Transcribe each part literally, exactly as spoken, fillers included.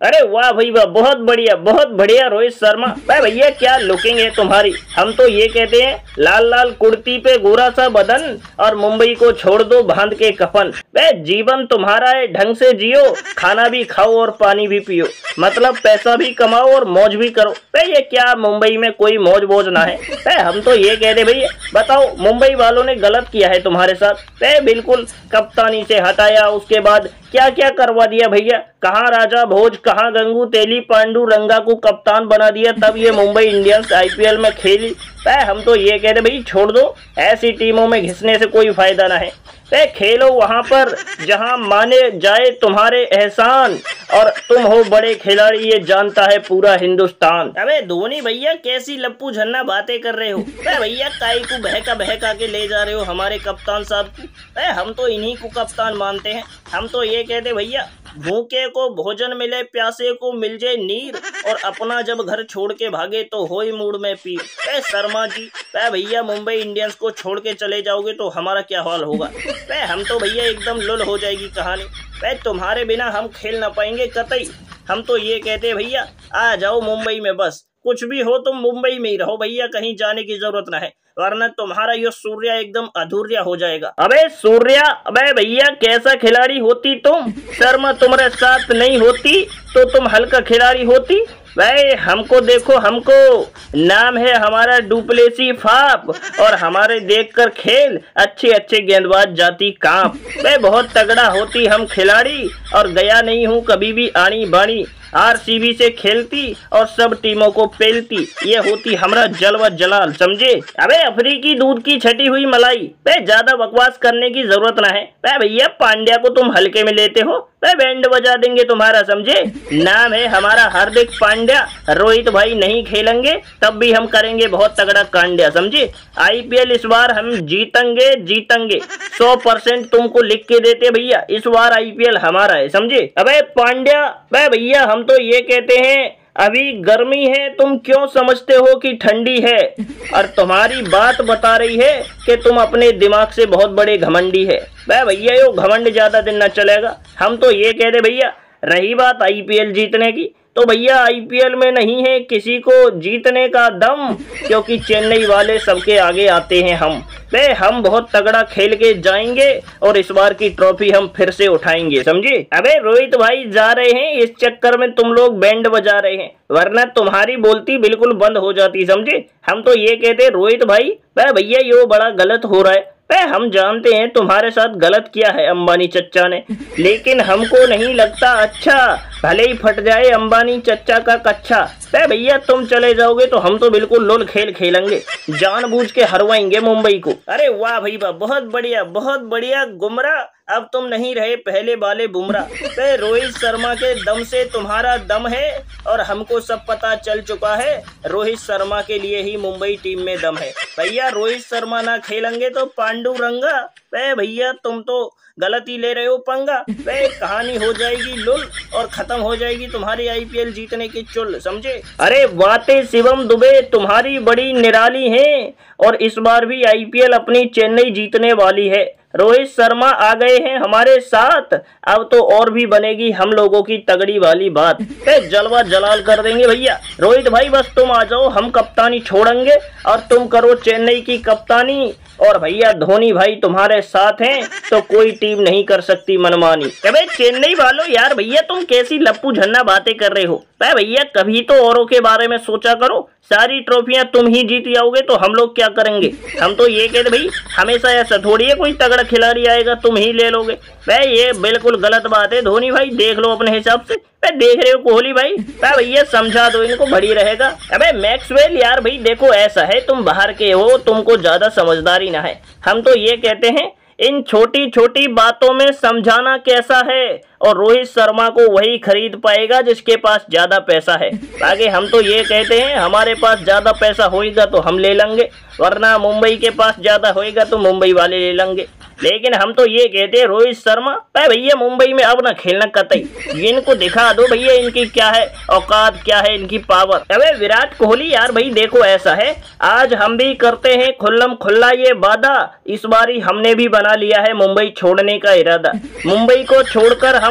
अरे वाह भाई वाह, बहुत बढ़िया बहुत बढ़िया रोहित शर्मा। भाई भैया क्या लुकिंग है तुम्हारी। हम तो ये कहते हैं लाल लाल कुर्ती पे गोरा सा बदन और मुंबई को छोड़ दो बांध के कफन। भाई जीवन तुम्हारा है, ढंग से जियो, खाना भी खाओ और पानी भी पियो, मतलब पैसा भी कमाओ और मौज भी करो। भाई ये क्या मुंबई में कोई मौज बोझ ना है। भाई हम तो ये कहते भैया, बताओ मुंबई वालों ने गलत किया है तुम्हारे साथ। भाई बिल्कुल कप्तानी से हटाया, उसके बाद क्या क्या करवा दिया भैया। कहाँ राजा भोज, कहाँ गंगू तेली, पांडु रंगा को कप्तान बना दिया, तब ये मुंबई इंडियंस आईपीएल में खेली। हम तो ये कह रहे भाई छोड़ दो, ऐसी टीमों में घिसने से कोई फायदा ना है। ए, खेलो वहां पर जहां माने जाए तुम्हारे एहसान, और तुम हो बड़े खिलाड़ी ये जानता है पूरा हिंदुस्तान। अबे धोनी भैया कैसी लप्पू झन्ना बातें कर रहे हो। भैया काई को बहका बहका के ले जा रहे हो हमारे कप्तान साहब को। हम तो इन्हीं को कप्तान मानते हैं। हम तो ये कहते भैया भूखे को भोजन मिले, प्यासे को मिल जाए नीर, और अपना जब घर छोड़ के भागे तो हो ही मूड में पीर। ए शर्मा जी, भैया मुंबई इंडियंस को छोड़ के चले जाओगे तो हमारा क्या हाल होगा। हम तो भैया एकदम लुल हो जाएगी कहानी। भाई तुम्हारे बिना हम खेल ना पाएंगे कतई। हम तो ये कहते भैया आ जाओ मुंबई में, बस कुछ भी हो तुम मुंबई में ही रहो भैया, कहीं जाने की जरूरत ना है, वरना तुम्हारा ये सूर्या एकदम अधूर्या हो जाएगा। अबे सूर्या, अबे भैया कैसा खिलाड़ी होती तुम। शर्मा तुम्हारे साथ नहीं होती तो तुम हल्का खिलाड़ी होती। भाई हमको देखो, हमको नाम है हमारा डुप्लेसी फाप, और हमारे देखकर खेल अच्छे अच्छे गेंदबाज जाती कांप। भाई बहुत तगड़ा होती हम खिलाड़ी, और गया नहीं हूँ कभी भी आनी बानी। आरसीबी से खेलती और सब टीमों को पेलती, ये होती हमरा जलवा जलाल, समझे। अबे अफ्रीकी दूध की छटी हुई मलाई। भाई ज्यादा बकवास करने की जरूरत ना है। भाई भैया पांड्या को तुम हल्के में लेते हो, भाई बैंड बजा देंगे तुम्हारा, समझे। नाम है हमारा हार्दिक पांड्या, रोहित भाई नहीं खेलेंगे तब भी हम करेंगे बहुत तगड़ा कांड्या, समझे। आईपीएल इस बार हम जीतेंगे जीतेंगे सौ परसेंट तुमको लिख के देते भैया, इस बार आईपीएल हमारा है, समझे। अबे पांड्या, भाई भैया हम तो ये कहते हैं अभी गर्मी है, तुम क्यों समझते हो कि ठंडी है, और तुम्हारी बात बता रही है कि तुम अपने दिमाग से बहुत बड़े घमंडी है। भाई भैया यो घमंड ज्यादा दिन न चलेगा। हम तो ये कह दे भैया, रही बात आईपीएल जीतने की, तो भैया आईपीएल में नहीं है किसी को जीतने का दम, क्योंकि चेन्नई वाले सबके आगे आते हैं हम। बे हम बहुत तगड़ा खेल के जाएंगे और इस बार की ट्रॉफी हम फिर से उठाएंगे, समझे। अबे रोहित भाई जा रहे हैं, इस चक्कर में तुम लोग बैंड बजा रहे हैं, वरना तुम्हारी बोलती बिल्कुल बंद हो जाती, समझे। हम तो ये कहते रोहित भाई, भैया ये बड़ा गलत हो रहा है। हम जानते हैं तुम्हारे साथ गलत किया है अंबानी चच्चा ने, लेकिन हमको नहीं लगता अच्छा, भले ही फट जाए अंबानी चच्चा का कच्चा। भैया तुम चले जाओगे तो हम तो बिल्कुल लुल खेल खेलेंगे, जानबूझ के हरवाएंगे मुंबई को। अरे वाह भाई वाह, बहुत बढ़िया बहुत बढ़िया गुमरा, अब तुम नहीं रहे पहले वाले बुमराह। रोहित शर्मा के दम से तुम्हारा दम है, और हमको सब पता चल चुका है रोहित शर्मा के लिए ही मुंबई टीम में दम है। भैया रोहित शर्मा ना खेलेंगे तो पांडु रंगा, भैया तुम तो गलत ही ले रहे हो पंगा। वे कहानी हो जाएगी लुल और खत्म हो जाएगी तुम्हारी आईपीएल जीतने की चुल, समझे। अरे बातें शिवम दुबे तुम्हारी बड़ी निराली हैं, और इस बार भी आईपीएल अपनी चेन्नई जीतने वाली है। रोहित शर्मा आ गए हैं हमारे साथ, अब तो और भी बनेगी हम लोगों की तगड़ी वाली बात। जलवा जलाल कर देंगे भैया। रोहित भाई बस तुम आ जाओ, हम कप्तानी छोड़ेंगे और तुम करो चेन्नई की कप्तानी, और भैया धोनी भाई तुम्हारे साथ हैं तो कोई टीम नहीं कर सकती मनमानी। अबे चेन्नई वालों यार, भैया तुम कैसी लप्पू झन्ना बातें कर रहे हो। भैया कभी तो औरों के बारे में सोचा करो, सारी ट्रॉफियां तुम ही जीत जाओगे तो हम लोग क्या करेंगे। हम तो ये कहते भाई हमेशा ऐसा थोड़ी है कोई तगड़ा खिलाड़ी आएगा तुम ही ले लोगे। भाई ये बिल्कुल गलत बात है। धोनी भाई देख लो अपने हिसाब से। भाई देख रहे हो कोहली भाई, भैया समझा दो इनको, बड़ी रहेगा। अबे मैक्सवेल यार भाई देखो ऐसा है, तुम बाहर के हो, तुमको ज्यादा समझदारी ना है। हम तो ये कहते हैं इन छोटी छोटी बातों में समझाना कैसा है, और रोहित शर्मा को वही खरीद पाएगा जिसके पास ज्यादा पैसा है। आगे हम तो ये कहते हैं हमारे पास ज्यादा पैसा होएगा तो हम ले लेंगे, वरना मुंबई के पास ज्यादा होएगा तो मुंबई वाले ले लेंगे। लेकिन हम तो ये कहते हैं रोहित शर्मा भैया मुंबई में अब ना खेलना कतई, इनको दिखा दो भैया इनकी क्या है औकात, क्या है इनकी पावर। अबे विराट कोहली यार भाई देखो ऐसा है, आज हम भी करते हैं खुल्लम खुल्ला ये वादा, इस बारी हमने भी बना लिया है मुंबई छोड़ने का इरादा। मुंबई को छोड़कर हम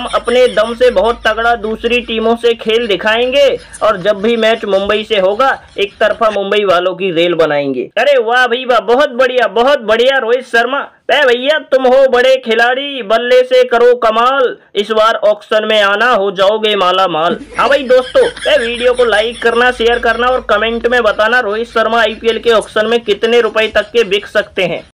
हम अपने दम से बहुत तगड़ा दूसरी टीमों से खेल दिखाएंगे और जब भी मैच मुंबई से होगा एक तरफा मुंबई वालों की रेल बनाएंगे। अरे वाह भाई वाह, बहुत बढ़िया बहुत बढ़िया रोहित शर्मा। अरे भैया तुम हो बड़े खिलाड़ी, बल्ले से करो कमाल, इस बार ऑक्शन में आना हो जाओगे माला माल। हाँ भाई दोस्तों, वीडियो को लाइक करना, शेयर करना और कमेंट में बताना रोहित शर्मा आईपीएल के ऑक्शन में कितने रुपए तक के बिक सकते हैं।